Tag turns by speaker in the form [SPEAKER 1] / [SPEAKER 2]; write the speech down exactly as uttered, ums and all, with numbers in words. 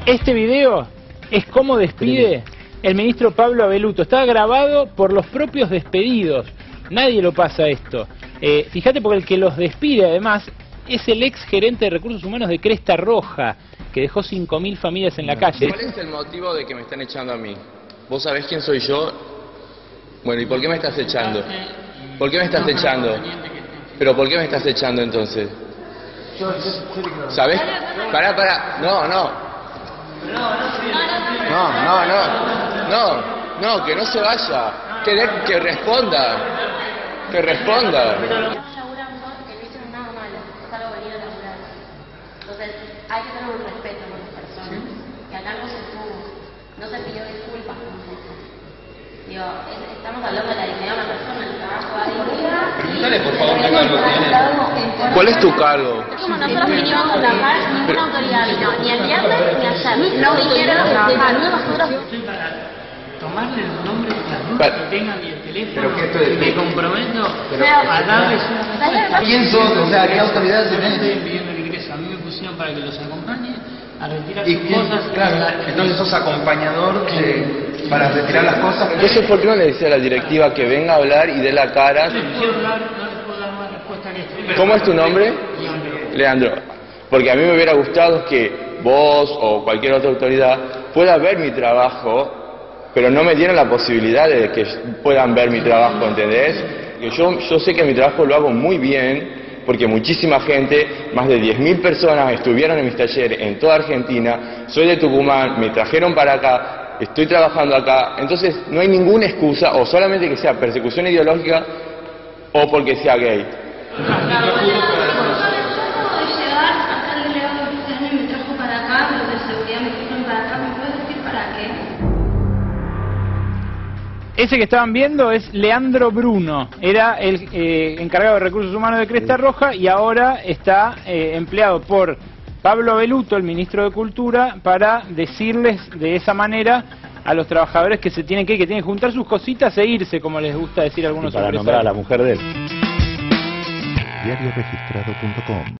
[SPEAKER 1] Este video es cómo despide el ministro Pablo Avelluto. Está grabado por los propios despedidos. Nadie lo pasa esto. Eh, fíjate, porque el que los despide además es el ex gerente de recursos humanos de Cresta Roja, que dejó cinco mil familias en la calle.
[SPEAKER 2] ¿Cuál es el motivo de que me están echando a mí? ¿Vos sabés quién soy yo? Bueno, ¿y por qué me estás echando? ¿Por qué me estás echando? ¿Pero por qué me estás echando entonces? ¿Sabés? Pará, pará. No, no. No, no, no. No, no, que no se vaya. Que, de, que responda. Que responda.
[SPEAKER 3] Entonces, hay que tener un respeto por las personas, que acá no se tuvo, no se pidió disculpas por eso. Digo, es, estamos hablando de la dignidad de una persona, el trabajo va a dignidad.
[SPEAKER 2] Pregúntale, por favor, qué cargo tiene. ¿Cuál es tu cargo?
[SPEAKER 3] Como nosotros vinimos a trabajar, ninguna autoridad vino, ni el viernes ni ayer, no vinieron a trabajar. Nosotros...
[SPEAKER 4] Estoy para tomarle los nombres de las dudas que tengan y el teléfono.
[SPEAKER 5] ¿Pero qué estoy
[SPEAKER 4] Me comprometo
[SPEAKER 3] Pero,
[SPEAKER 4] a darles una respuesta.
[SPEAKER 5] ¿Quién sos? O sea, ¿qué autoridad tenés?
[SPEAKER 4] Estoy pidiendo el ingreso. A mí me pusieron para que los acompañe a retirar
[SPEAKER 5] ¿Y
[SPEAKER 4] sus
[SPEAKER 5] quién?
[SPEAKER 4] cosas.
[SPEAKER 5] Claro, entonces sos acompañador de, para retirar las cosas.
[SPEAKER 2] Entonces, ¿por qué no le dice a la directiva que venga a hablar y dé la cara?
[SPEAKER 4] No les quiero dar, no les puedo dar más respuesta que esto.
[SPEAKER 2] ¿Cómo es tu nombre?
[SPEAKER 4] Leandro.
[SPEAKER 2] Leandro. Porque a mí me hubiera gustado que vos o cualquier otra autoridad pueda ver mi trabajo, pero no me dieron la posibilidad de que puedan ver mi trabajo, ¿entendés? Que yo, yo sé que mi trabajo lo hago muy bien, porque muchísima gente, más de diez mil personas estuvieron en mis talleres en toda Argentina. Soy de Tucumán, me trajeron para acá, estoy trabajando acá. Entonces no hay ninguna excusa, o solamente que sea persecución ideológica o porque sea gay.
[SPEAKER 1] Ese que estaban viendo es Leandro Bruno, era el eh, encargado de recursos humanos de Cresta Roja y ahora está eh, empleado por Pablo Avelluto, el ministro de Cultura, para decirles de esa manera a los trabajadores que se tienen que ir, que tienen que juntar sus cositas e irse, como les gusta decir a algunos
[SPEAKER 6] para
[SPEAKER 1] empresarios.
[SPEAKER 6] nombrar a la mujer de él.
[SPEAKER 7] diario registrado punto com